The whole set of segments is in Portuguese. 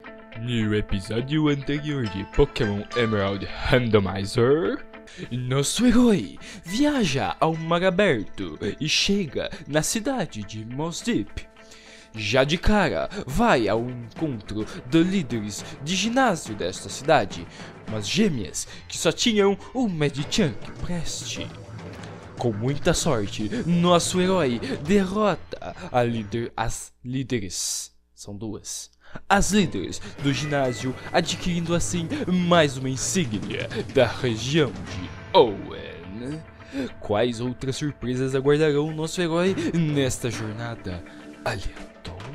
No episódio anterior de Pokémon Emerald Randomizer, nosso herói viaja ao mar aberto e chega na cidade de Moss Deep. Já de cara, vai ao encontro de líderes de ginásio desta cidade, umas gêmeas que só tinham um Medichunk preste. Com muita sorte, nosso herói derrota as líderes. São duas. As líderes do ginásio, adquirindo assim mais uma insígnia da região de Owen. Quais outras surpresas aguardarão o nosso herói nesta jornada aleatória?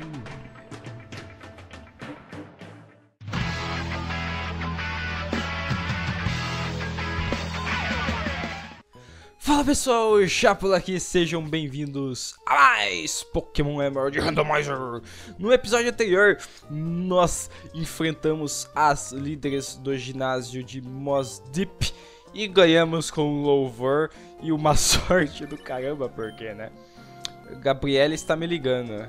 Fala pessoal, Chapo aqui, sejam bem-vindos a mais Pokémon Emerald Randomizer. No episódio anterior, nós enfrentamos as líderes do ginásio de Moss Deep e ganhamos com um louvor e uma sorte do caramba, porque, né? Gabriele está me ligando.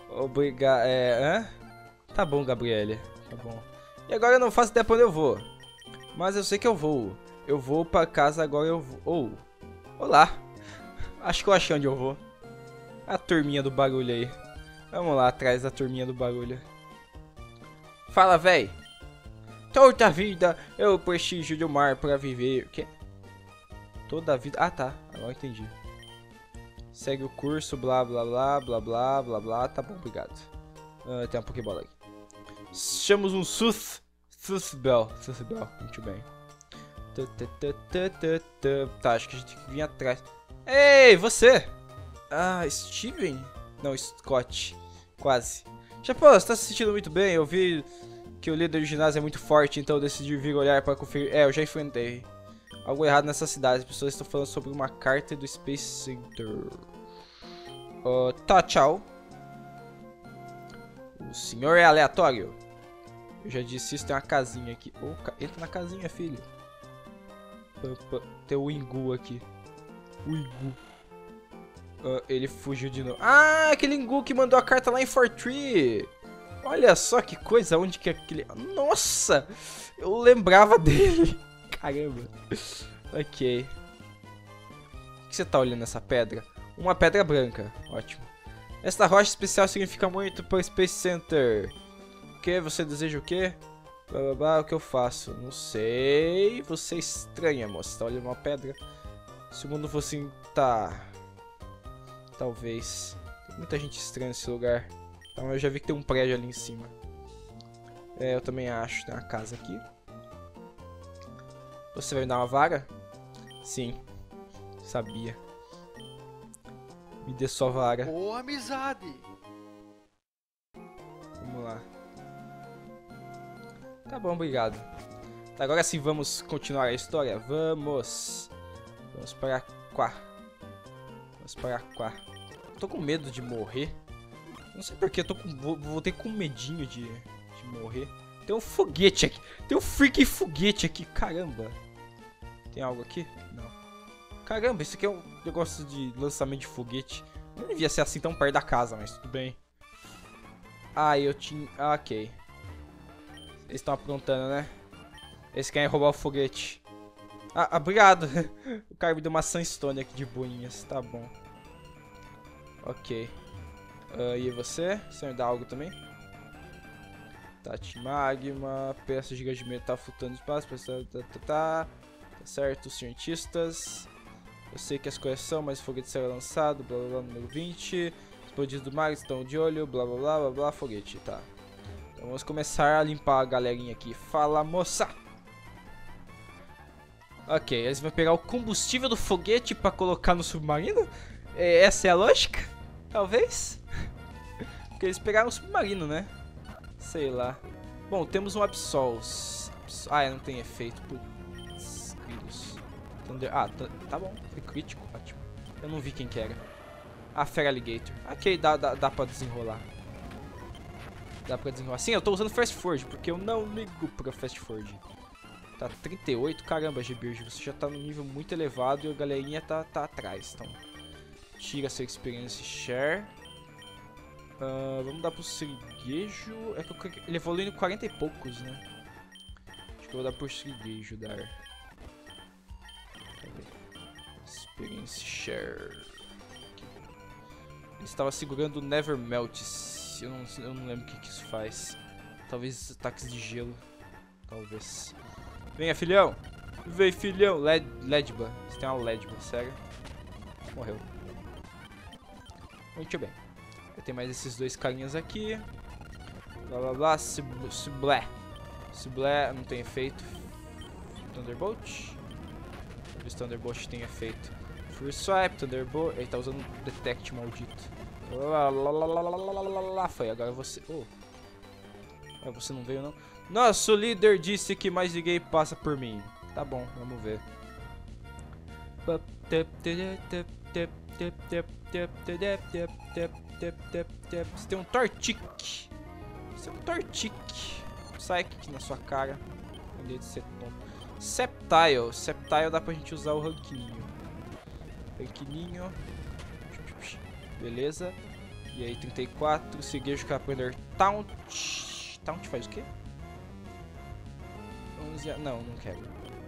Tá bom, Gabriele, tá bom. E agora eu não faço ideia pra onde eu vou, mas eu sei que eu vou. Eu vou pra casa agora, eu vou... Olá, acho que eu achei onde eu vou. A turminha do bagulho aí. Vamos lá atrás da turminha do bagulho. Fala, véi. Toda a vida eu preciso do mar pra viver. O quê? Toda a vida... Ah, tá. Agora entendi. Segue o curso, blá, blá, blá, blá, blá, blá, blá. Tá bom, obrigado. Tem uma Pokébola aqui. Chamamos um Susbell. Muito bem. Tá, acho que a gente tem que vir atrás. Ei, você! Ah, Steven? Não, Scott. Quase. Japão, você tá se sentindo muito bem? Eu vi que o líder do ginásio é muito forte, então eu decidi vir olhar para conferir. Eu já enfrentei algo errado nessa cidade. As pessoas estão falando sobre uma carta do Space Center. Tá, tchau. O senhor é aleatório. Eu já disse isso, tem uma casinha aqui. Entra na casinha, filho. Tem o Ingu aqui. O Ingu. Ele fugiu de novo. Ah, aquele Ingu que mandou a carta lá em Fortree. Olha só que coisa. Onde que é aquele... Nossa! Eu lembrava dele. Caramba. Ok. O que você tá olhando nessa pedra? Uma pedra branca. Ótimo. Esta rocha especial significa muito para o Space Center. O que? Você deseja o quê? Blá, blá, blá, o que eu faço? Não sei. Você é estranha, moça. Tá olhando uma pedra. Segundo você, tá... Talvez. Tem muita gente estranha nesse lugar. Então eu já vi que tem um prédio ali em cima. Eu também acho. Tem uma casa aqui. Você vai me dar uma vara? Sim. Sabia. Me dê sua vara. Boa amizade! Vamos lá. Tá bom, obrigado. Agora sim, vamos continuar a história. Vamos. Vamos para cá. Vamos para cá. Tô com medo de morrer. Não sei porque, voltei com medinho de morrer. Tem um foguete aqui. Tem um freaking foguete aqui. Caramba. Tem algo aqui? Não. Caramba, isso aqui é um negócio de lançamento de foguete. Não devia ser assim tão perto da casa, mas tudo bem. Ah, eu tinha... Ah, ok. Eles estão aprontando, né? Eles querem roubar o foguete. Ah, obrigado. O cara me deu uma Sunstone aqui de boinhas. Tá bom. Ok. E você? Você me dá algo também? Tati Magma. Peça gigante de metal flutuando no espaço. Tá certo, cientistas. Eu sei que as coisas são, mas o foguete será lançado. Blá blá blá, número 20. Explodidos do mar estão de olho. Blá blá blá blá blá. Foguete, tá. Então vamos começar a limpar a galerinha aqui. Fala, moça! Ok, eles vão pegar o combustível do foguete pra colocar no submarino? Essa é a lógica? Talvez? Porque eles pegaram o submarino, né? Sei lá. Bom, temos um Absols. Não tem efeito. Putz, grilhos. Tá bom. Foi crítico, ótimo. Eu não vi quem que era. Fera Alligator. Ok, dá pra desenrolar. Dá pra desenrolar. Sim, eu tô usando Fast Forward, porque eu não ligo pra Fast Forward. Tá 38, caramba, Gbirge, você já tá no nível muito elevado e a galerinha tá atrás, então... Tira seu Experience Share. Vamos dar pro Siriguejo. É que ele evoluiu em 40 e poucos, né? Acho que eu vou dar pro Siriguejo dar. Experience Share. Ele estava segurando o Never Melts. Eu não lembro o que isso faz. Talvez ataques de gelo. Talvez. Venha, filhão! Vem, filhão! Ledba. Você tem uma Ledba, sério? Morreu. Muito bem. Tem mais esses dois carinhas aqui. Blá blá blá. Ciblé. Ciblé não tem efeito. Thunderbolt. Talvez Thunderbolt tem efeito. Free Swipe, Thunderbolt. Ele tá usando Detect maldito. Lá foi, agora você. Oh. Você não veio não? Nosso líder disse que mais ninguém passa por mim. Tá bom, vamos ver. Você tem um Tortic. Você tem um Tortic. Psychic na sua cara. De ser tonto. Sceptile. Sceptile dá pra gente usar o ranquininho. Ranquininho. Beleza. E aí 34. Siriguejo quer aprender Taunt. Taunt faz o quê? 11. Não, não quero.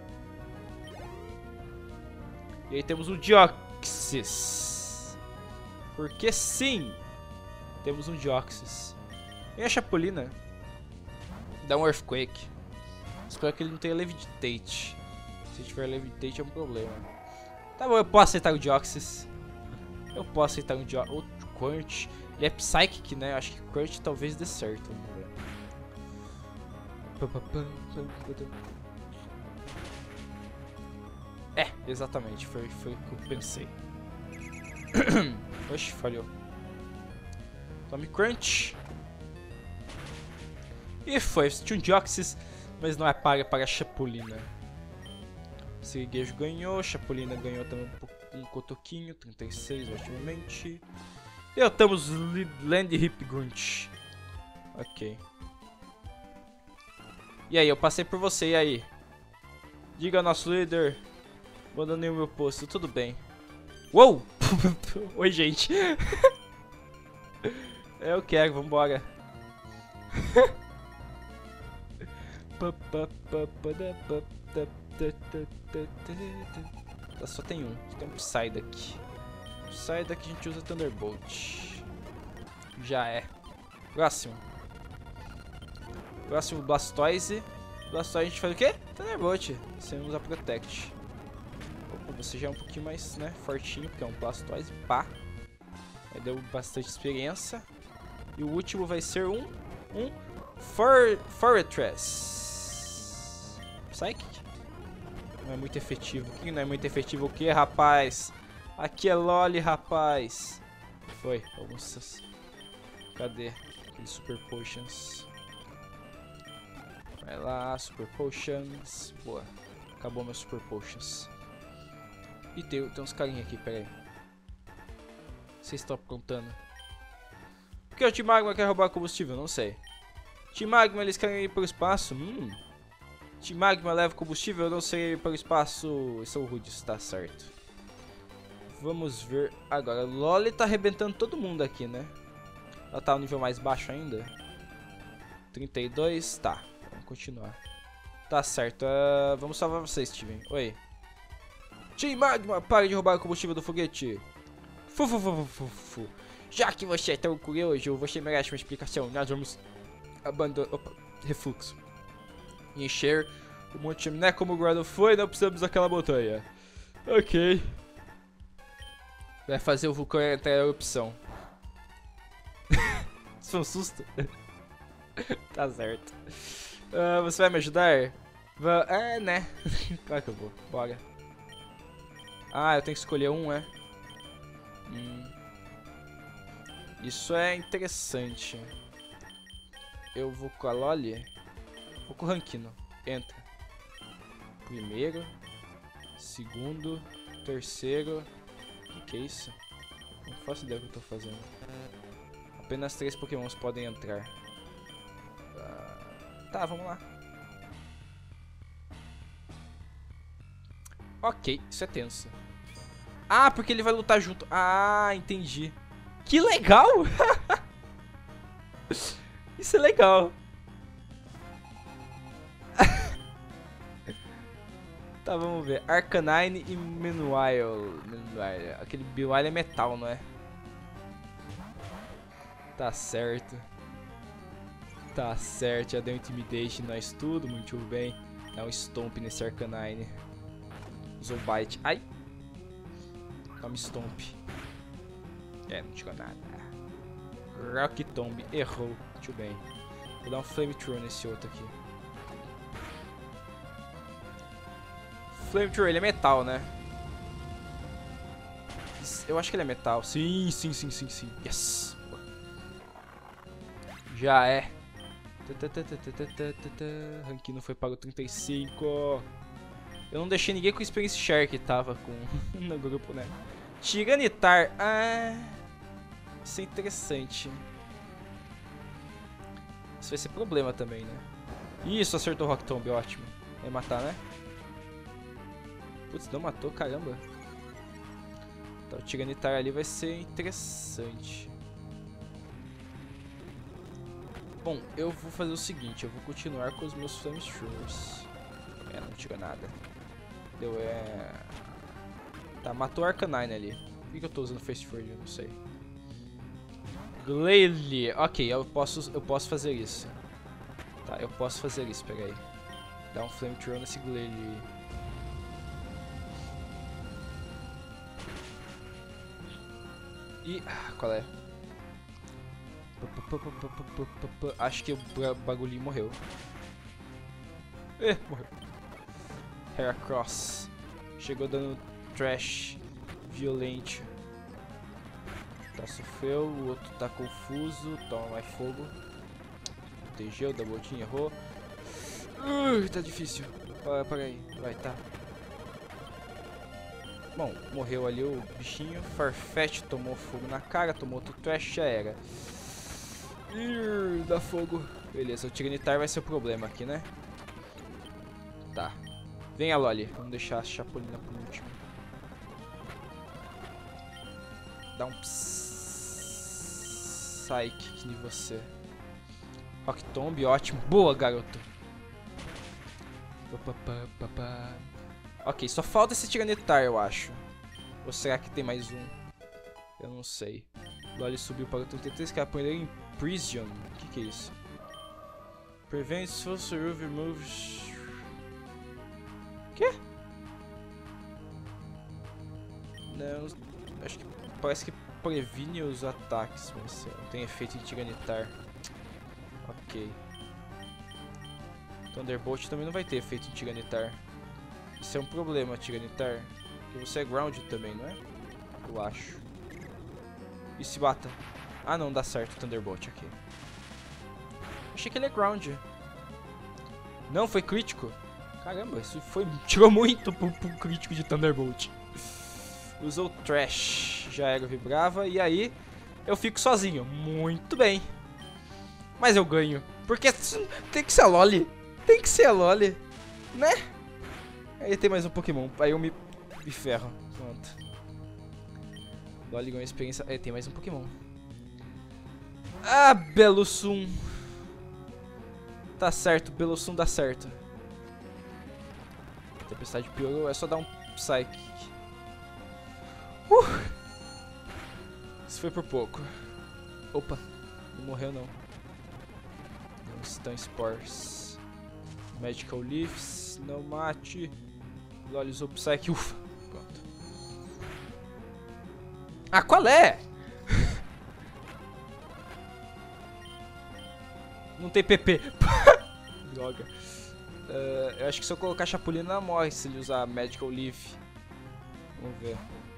E aí temos o Deoxys. Porque sim! Temos um Deoxys. E a Chapulina? Dá um Earthquake. Espero que ele não tenha Levitate. Se tiver Levitate é um problema. Tá bom, eu posso aceitar o Deoxys. Eu posso aceitar um Deoxys. Outro Crunch. Ele é Psychic, né? Eu acho que Crunch talvez dê certo. Vamos ver. É, exatamente. Foi o que eu pensei. Oxe, falhou. Tome Crunch. E foi. Tinha um Deoxys, mas não é paga para a Chapulina. Siriguejo ganhou. Chapulina ganhou também um cotoquinho. 36, otimamente. Derrotamos Land Hip Grunt. Ok. E aí, eu passei por você, e aí? Diga, nosso líder. Abandonei o meu posto, tudo bem. Uou! Oi, gente. Eu quero, vambora. Só tem um. Tem um Psyduck. Psyduck a gente usa Thunderbolt. Já é. Próximo. Próximo Blastoise. Blastoise a gente faz o quê? Thunderbolt. Você usa Protect. Opa, você já é um pouquinho mais, né, fortinho, porque é um Blastoise. Pá. Aí deu bastante experiência. E o último vai ser um Fortress. Psychic? Não é muito efetivo. O que não é muito efetivo? O que, rapaz? Aqui é LOL, rapaz. Foi. Alguns... Cadê? Aqueles Super Potions. Vai lá, Super Potions. Boa. Acabou meus Super Potions. E tem uns carinha aqui, pera aí. Vocês estão aprontando. Por que o Team Magma quer roubar combustível? Não sei. Team Magma, eles querem ir para o espaço? Team Magma leva combustível? Eu não sei ir para o espaço. São rudes, tá certo. Vamos ver agora. Loli tá arrebentando todo mundo aqui, né? Ela tá no nível mais baixo ainda. 32, tá. Vamos continuar. Tá certo. Vamos salvar você, Steven. Oi. Team Magma, pare de roubar o combustível do foguete. Já que você é tão curioso, você merece uma explicação. Nós vamos abandonar... Opa, refluxo. Encher o Monte Chaminé como o Grado foi, não precisamos daquela montanha. Ok. Vai fazer o vulcão entrar em erupção. Isso foi um susto? Tá certo. Você vai me ajudar? Né? Claro que eu vou. Bora. Ah, eu tenho que escolher um, é? Isso é interessante. Eu vou com a Loli. Vou com o Rankino. Entra. Primeiro. Segundo. Terceiro. O que é isso? Não faço ideia do que eu tô fazendo. Apenas 3 pokémons podem entrar. Tá, vamos lá. Ok, isso é tenso. Ah, porque ele vai lutar junto. Ah, entendi. Que legal! Isso é legal. Tá, vamos ver. Arcanine e Meanwhile. Aquele Meanwhile é metal, não é? Tá certo. Tá certo, já deu Intimidation, nós tudo, muito bem. Dá um Stomp nesse Arcanine. Usou Bite. Ai! Toma Stomp. É, não tirou nada. Rock Tomb, errou. Muito bem. Vou dar um Flamethrower nesse outro aqui. Flamethrower, ele é metal, né? Eu acho que ele é metal. Sim. Yes! Já é. Rankino foi pago 35. Eu não deixei ninguém com Experience Share que tava com no grupo, né? Tiranitar. Ah, isso é interessante. Isso vai ser problema também, né? Isso, acertou o Rock Tomb, ótimo. Vai matar, né? Putz, não matou, caramba. Então o Tiranitar ali vai ser interessante. Bom, eu vou fazer o seguinte, eu vou continuar com os meus Flamethrowers. É, não tira nada. Deu, Tá, matou o Arcanine ali. Por que eu tô usando Face Forward? Eu não sei. Glalie. Ok, eu posso fazer isso. Tá, eu posso fazer isso, pega aí. Dá um Flamethrower nesse Glalie. E... qual é? Acho que o bagulhinho morreu. Morreu. Heracross. Chegou dando trash. Violento. Tá, sofreu. O outro tá confuso. Toma mais fogo. Protegeu, da botinha, errou. Tá difícil. Para aí. Vai, tá. Bom, morreu ali o bichinho. Farfetch tomou fogo na cara. Tomou outro trash, já era. Dá fogo. Beleza, o Tiranitar vai ser o problema aqui, né? Tá. Vem a Loli. Vamos deixar a Chapolina por último. Dá um Psychic em você. Rock Tomb, ótimo. Boa, garoto. Ok, só falta esse Tiranitar, eu acho. Ou será que tem mais um? Eu não sei. Loli subiu para o 33, que é aprender em Prison. O que é isso? Prevents Force Removes. Quê? Não, acho que parece que previne os ataques, mas não tem efeito em Tiranitar. Ok. Thunderbolt também não vai ter efeito em Tiranitar. Isso é um problema, Tiranitar. Porque você é ground também, não é? Eu acho. E se bata? Ah, não, dá certo o Thunderbolt aqui. Achei que ele é ground. Não, foi crítico. Caramba, isso foi... tirou muito pro crítico de Thunderbolt. Usou Trash. Já era, vibrava. E aí, eu fico sozinho. Muito bem. Mas eu ganho. Porque tem que ser a Loli. Tem que ser a Loli. Né? Aí tem mais um Pokémon. Aí eu me ferro. Pronto. Loli ganhou experiência. Aí tem mais um Pokémon. Ah, Belusum. Tá certo, Belusum dá certo. Tempestade piorou, é só dar um Psychic. Isso foi por pouco. Opa, não morreu não. Stun Spores. Magical Leafs, não mate. Loli usou Psyche, ufa. Pronto. Ah, qual é? Não tem PP. Droga. Eu acho que se eu colocar Chapulina, ela morre se ele usar Magical Leaf. Vamos ver.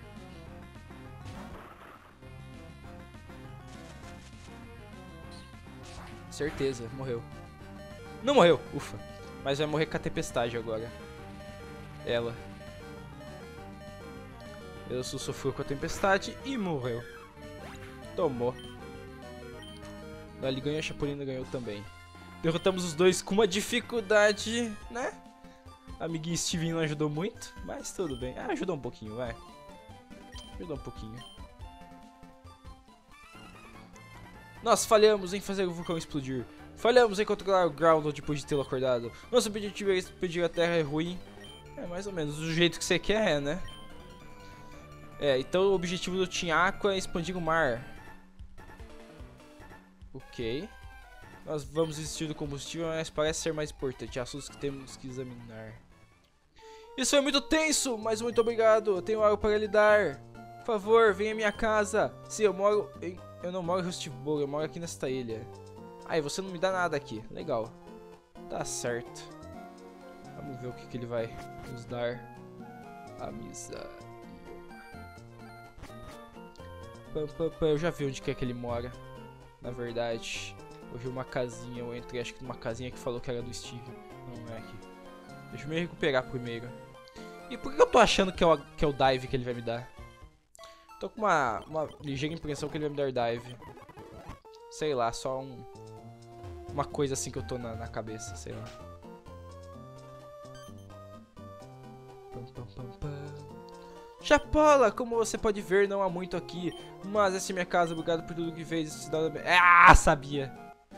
Certeza, morreu. Não morreu, ufa. Mas vai morrer com a tempestade agora. Ela. Ele sofreu com a tempestade e morreu. Tomou. Ele ganhou, a Chapulina ganhou também. Derrotamos os dois com uma dificuldade, né? Amiguinho Steven não ajudou muito, mas tudo bem. Ah, ajudou um pouquinho, vai. Ajudou um pouquinho. Nós falhamos em fazer o vulcão explodir. Falhamos em controlar o Groundhog depois de tê-lo acordado. Nosso objetivo é expedir a Terra é ruim. É mais ou menos do jeito que você quer, né? Então o objetivo do Team Aqua é expandir o mar. Ok. Nós vamos desistir do combustível, mas parece ser mais importante. Assuntos que temos que examinar. Isso é muito tenso, mas muito obrigado. Eu tenho algo para lhe dar. Por favor, venha à minha casa. Sim, eu não moro em Rustiboro, eu moro aqui nesta ilha. Ah, e você não me dá nada aqui. Legal. Tá certo. Vamos ver o que ele vai nos dar. Amizade. Eu já vi onde que é que ele mora. Na verdade, eu vi uma casinha. Eu entrei, acho que numa casinha que falou que era do Steve. Não é aqui. Deixa eu me recuperar primeiro. E por que eu tô achando que é o dive que ele vai me dar? Tô com uma ligeira impressão que ele vai me dar dive. Sei lá, só uma coisa assim que eu tô na cabeça, sei lá. Chapola, como você pode ver, não há muito aqui. Mas essa é minha casa, obrigado por tudo que fez. Ah, sabia!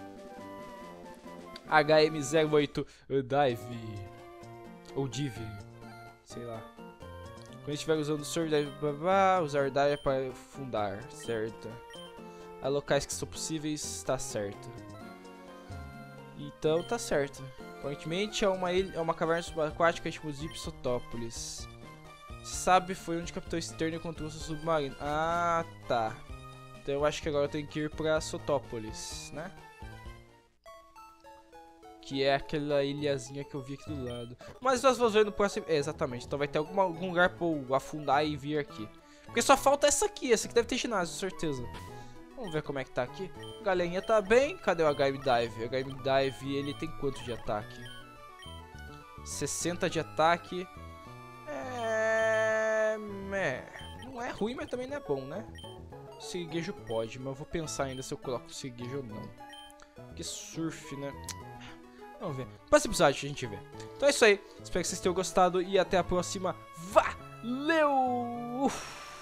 HM08 Dive. Ou Div. Sei lá. Quando estiver usando o Surf Dive, usar Dive para fundar, certo? Há locais que são possíveis, tá certo. Então tá certo. Aparentemente é uma ilha, é uma caverna subaquática tipo Zipsotópolis. Você sabe, foi onde o Capitão Stern encontrou seu submarino. Ah, tá. Então eu acho que agora eu tenho que ir pra Sotópolis, né? Que é aquela ilhazinha que eu vi aqui do lado. Mas nós vamos ver no próximo... exatamente. Então vai ter algum lugar pra eu afundar e vir aqui. Porque só falta essa aqui. Essa aqui deve ter ginásio, certeza. Vamos ver como é que tá aqui. Galerinha tá bem. Cadê o HM Dive? O HM Dive, ele tem quanto de ataque? 60 de ataque. Não é ruim, mas também não é bom, né? Siriguejo pode, mas eu vou pensar ainda se eu coloco Siriguejo ou não. Porque surf, né? Vamos ver. Próximo episódio a gente vê. Então é isso aí. Espero que vocês tenham gostado e até a próxima. Valeu!